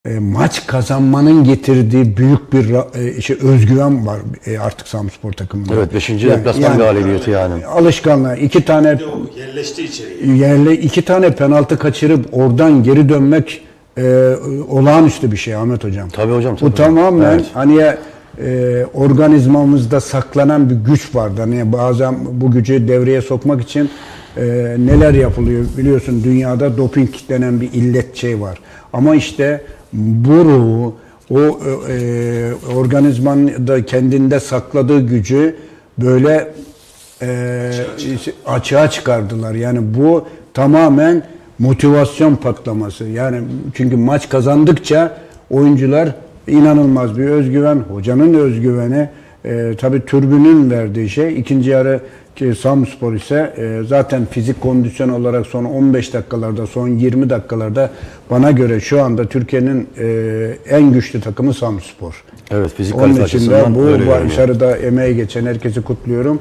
maç kazanmanın getirdiği büyük bir özgüven var artık Samsunspor takımında. Evet, 5. deplasman galibiyeti yani. Alışkanlığı. İki tane yerleşti içeriye. iki tane penaltı kaçırıp oradan geri dönmek olağanüstü bir şey Ahmet Hocam. Tabii hocam. Tabii. Bu tamamen evet. hani organizmamızda saklanan bir güç vardı. Hani bazen bu gücü devreye sokmak için neler yapılıyor biliyorsun, dünyada doping denen bir illet şey var. Ama işte bu ruhu, o organizmanın da kendinde sakladığı gücü böyle açığa çıkardılar. Yani bu tamamen motivasyon patlaması. Yani çünkü maç kazandıkça oyuncular inanılmaz bir özgüven, hocanın özgüveni, tabii tribünün verdiği şey. İkinci yarı Samsunspor ise zaten fizik kondisyon olarak son 15 dakikalarda, son 20 dakikalarda bana göre şu anda Türkiye'nin en güçlü takımı Samsunspor. Evet, fizik Onun kalite için de açısından bu öyle görünüyor. başarıda emeği geçen herkesi kutluyorum.